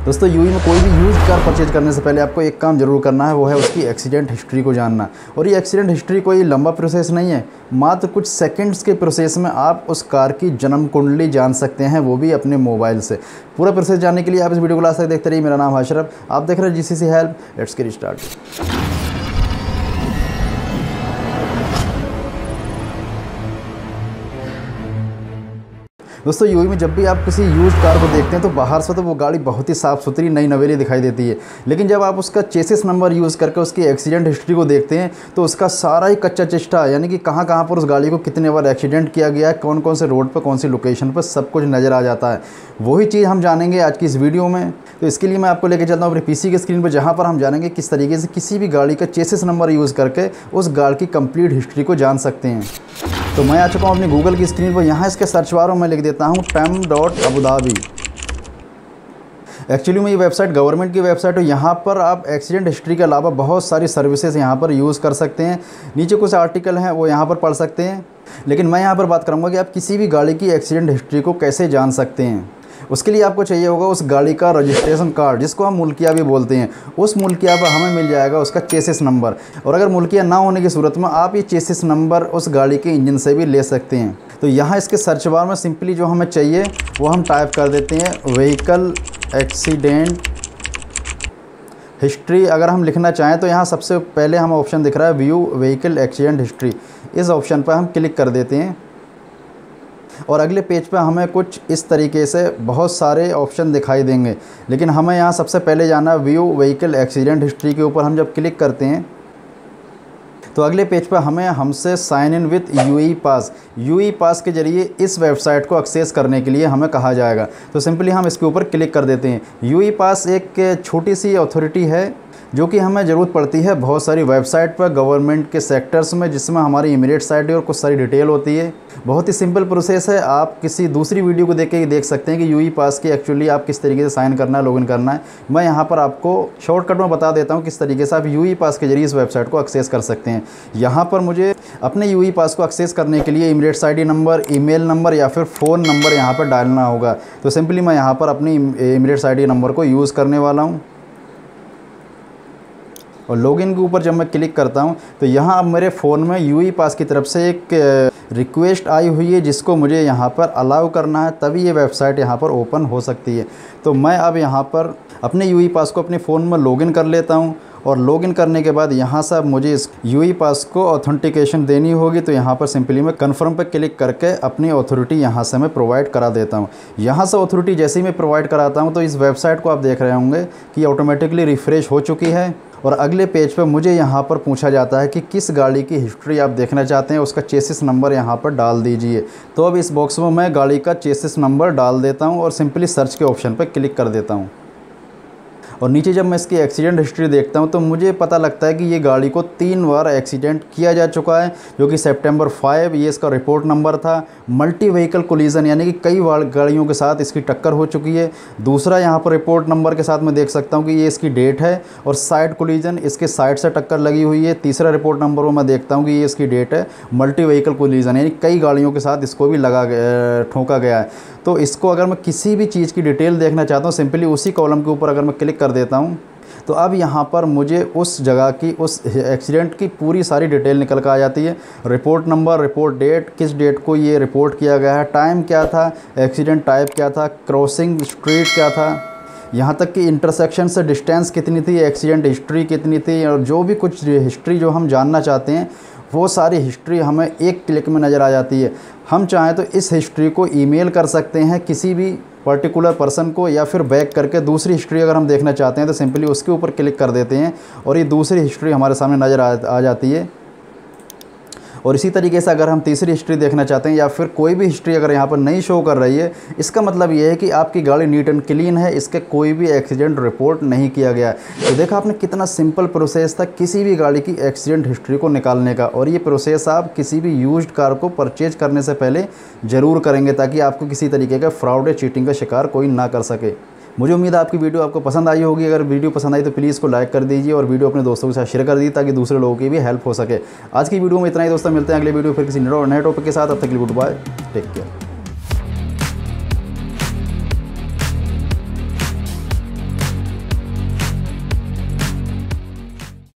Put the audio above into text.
दोस्तों यूएई में कोई भी यूज्ड कार परचेज करने से पहले आपको एक काम जरूर करना है, वो है उसकी एक्सीडेंट हिस्ट्री को जानना। और ये एक्सीडेंट हिस्ट्री कोई लंबा प्रोसेस नहीं है, मात्र कुछ सेकंड्स के प्रोसेस में आप उस कार की जन्म कुंडली जान सकते हैं, वो भी अपने मोबाइल से। पूरा प्रोसेस जानने के लिए आप इस वीडियो को लास्ट तक देखते रहिए। मेरा नाम है अशरफ, आप देख रहे हैं GCC help. Let's get start. दोस्तों यूएई में जब भी आप किसी यूज्ड कार को देखते हैं तो बाहर से तो वो गाड़ी बहुत ही साफ़ सुथरी नई नवेली दिखाई देती है, लेकिन जब आप उसका चेसिस नंबर यूज़ करके उसकी एक्सीडेंट हिस्ट्री को देखते हैं तो उसका सारा ही कच्चा चिष्टा, यानी कि कहाँ कहाँ पर उस गाड़ी को कितने बार एक्सीडेंट किया गया है, कौन कौन से रोड पर, कौन सी लोकेशन पर, सब कुछ नज़र आ जाता है। वही चीज़ हम जानेंगे आज की इस वीडियो में। तो इसके लिए मैं आपको लेकर चलता हूँ अपने पीसी के स्क्रीन पर, जहाँ पर हम जानेंगे किस तरीके से किसी भी गाड़ी का चेसिस नंबर यूज़ करके उस गाड़ी की कंप्लीट हिस्ट्री को जान सकते हैं। तो मैं आ चुका हूँ अपनी गूगल की स्क्रीन पर। यहाँ इसके सर्च बार में लिख देता हूँ tem.abudabi। एक्चुअली में ये वेबसाइट गवर्नमेंट की वेबसाइट है। यहाँ पर आप एक्सीडेंट हिस्ट्री के अलावा बहुत सारी सर्विसेज यहाँ पर यूज़ कर सकते हैं। नीचे कुछ आर्टिकल हैं वो यहाँ पर पढ़ सकते हैं, लेकिन मैं यहाँ पर बात करूँगा कि आप किसी भी गाड़ी की एक्सीडेंट हिस्ट्री को कैसे जान सकते हैं। उसके लिए आपको चाहिए होगा उस गाड़ी का रजिस्ट्रेशन कार्ड, जिसको हम मुल्किया भी बोलते हैं। उस मुल्किया पर हमें मिल जाएगा उसका चेसिस नंबर, और अगर मुल्किया ना होने की सूरत में आप ये चेसिस नंबर उस गाड़ी के इंजन से भी ले सकते हैं। तो यहाँ इसके सर्च बार में सिंपली जो हमें चाहिए वो हम टाइप कर देते हैं व्हीकल एक्सीडेंट हिस्ट्री। अगर हम लिखना चाहें तो यहाँ सबसे पहले हमें ऑप्शन दिख रहा है व्यू व्हीकल एक्सीडेंट हिस्ट्री। इस ऑप्शन पर हम क्लिक कर देते हैं और अगले पेज पे हमें कुछ इस तरीके से बहुत सारे ऑप्शन दिखाई देंगे, लेकिन हमें यहाँ सबसे पहले जाना है व्यू व्हीकल एक्सीडेंट हिस्ट्री के ऊपर। हम जब क्लिक करते हैं तो अगले पेज पर हमें हमसे sign in with UAE pass के ज़रिए इस वेबसाइट को एक्सेस करने के लिए हमें कहा जाएगा। तो सिंपली हम इसके ऊपर क्लिक कर देते हैं। यूएई पास एक छोटी सी अथॉरिटी है जो कि हमें ज़रूरत पड़ती है बहुत सारी वेबसाइट पर गवर्नमेंट के सेक्टर्स में, जिसमें हमारी इमीडिएट आईडी और कुछ सारी डिटेल होती है। बहुत ही सिंपल प्रोसेस है, आप किसी दूसरी वीडियो को देख के देख सकते हैं कि यूएई पास की एक्चुअली आप किस तरीके से साइन करना है, लॉगिन करना है। मैं यहाँ पर आपको शॉर्टकट में बता देता हूँ किस तरीके से आप यूएई पास के जरिए इस वेबसाइट को एक्सेस कर सकते हैं। यहाँ पर मुझे अपने यूएई पास को एक्सेस करने के लिए immediate ID number, email number या फिर फ़ोन नंबर यहाँ पर डालना होगा। तो सिंपली मैं यहाँ पर अपनी इमीडिएट आईडी नंबर को यूज़ करने वाला हूँ और लॉगिन के ऊपर जब मैं क्लिक करता हूं तो यहाँ अब मेरे फ़ोन में यूएई पास की तरफ से एक रिक्वेस्ट आई हुई है, जिसको मुझे यहाँ पर अलाउ करना है, तभी ये वेबसाइट यहाँ पर ओपन हो सकती है। तो मैं अब यहाँ पर अपने यूएई पास को अपने फ़ोन में लॉगिन कर लेता हूँ और लॉगिन करने के बाद यहाँ से अब मुझे इस यूएई पास को ऑथेंटिकेशन देनी होगी। तो यहाँ पर सिंपली मैं कन्फर्म पर क्लिक करके अपनी अथॉरिटी यहाँ से मैं प्रोवाइड करा देता हूँ। यहाँ से अथॉरिटी जैसे ही मैं प्रोवाइड कराता हूँ तो इस वेबसाइट को आप देख रहे होंगे कि ऑटोमेटिकली रिफ़्रेश हो चुकी है और अगले पेज पर मुझे यहाँ पर पूछा जाता है कि किस गाड़ी की हिस्ट्री आप देखना चाहते हैं, उसका चेसिस नंबर यहाँ पर डाल दीजिए। तो अब इस बॉक्स में मैं गाड़ी का चेसिस नंबर डाल देता हूँ और सिंपली सर्च के ऑप्शन पर क्लिक कर देता हूँ। और नीचे जब मैं इसकी एक्सीडेंट हिस्ट्री देखता हूं तो मुझे पता लगता है कि ये गाड़ी को 3 बार एक्सीडेंट किया जा चुका है, जो कि सितंबर 5 ये इसका रिपोर्ट नंबर था। मल्टी व्हीकल कोलिजन, यानी कि कई बार गाड़ियों के साथ इसकी टक्कर हो चुकी है। दूसरा यहाँ पर रिपोर्ट नंबर के साथ मैं देख सकता हूँ कि ये इसकी डेट है, और साइड कोलिजन, इसके साइड से टक्कर लगी हुई है। तीसरा रिपोर्ट नंबर वो मैं देखता हूँ कि ये इसकी डेट है। मल्टी व्हीकल कोलिजन, यानी कई गाड़ियों के साथ इसको भी ठोका गया है। तो इसको अगर मैं किसी भी चीज़ की डिटेल देखना चाहता हूँ, सिंपली उसी कॉलम के ऊपर अगर मैं क्लिक कर देता हूँ तो अब यहाँ पर मुझे उस जगह की, उस एक्सीडेंट की पूरी सारी डिटेल निकल कर आ जाती है। रिपोर्ट नंबर, रिपोर्ट डेट, किस डेट को ये रिपोर्ट किया गया है, टाइम क्या था, एक्सीडेंट टाइप क्या था, क्रॉसिंग स्ट्रीट क्या था, यहाँ तक कि इंटरसेक्शन से डिस्टेंस कितनी थी, एक्सीडेंट हिस्ट्री कितनी थी, और जो भी कुछ हिस्ट्री जो हम जानना चाहते हैं वो सारी हिस्ट्री हमें एक क्लिक में नज़र आ जाती है। हम चाहें तो इस हिस्ट्री को ईमेल कर सकते हैं किसी भी पर्टिकुलर पर्सन को, या फिर बैक करके दूसरी हिस्ट्री अगर हम देखना चाहते हैं तो सिंपली उसके ऊपर क्लिक कर देते हैं और ये दूसरी हिस्ट्री हमारे सामने नज़र आ जाती है। और इसी तरीके से अगर हम तीसरी हिस्ट्री देखना चाहते हैं या फिर कोई भी हिस्ट्री अगर यहाँ पर नहीं शो कर रही है, इसका मतलब ये है कि आपकी गाड़ी नीट एंड क्लीन है, इसके कोई भी एक्सीडेंट रिपोर्ट नहीं किया गया है। तो देखा आपने कितना सिंपल प्रोसेस था किसी भी गाड़ी की एक्सीडेंट हिस्ट्री को निकालने का, और ये प्रोसेस आप किसी भी यूज्ड कार को परचेज करने से पहले ज़रूर करेंगे, ताकि आपको किसी तरीके का फ्रॉड या चीटिंग का शिकार कोई ना कर सके। मुझे उम्मीद है आपकी वीडियो आपको पसंद आई होगी। अगर वीडियो पसंद आई तो प्लीज़ इसको लाइक कर दीजिए और वीडियो अपने दोस्तों के साथ शेयर कर दीजिए, ताकि दूसरे लोगों की भी हेल्प हो सके। आज की वीडियो में इतना ही दोस्तों, मिलते हैं अगले वीडियो फिर किसी नए टॉपिक के साथ। अब तक के लिए गुड बाय, टेक केयर।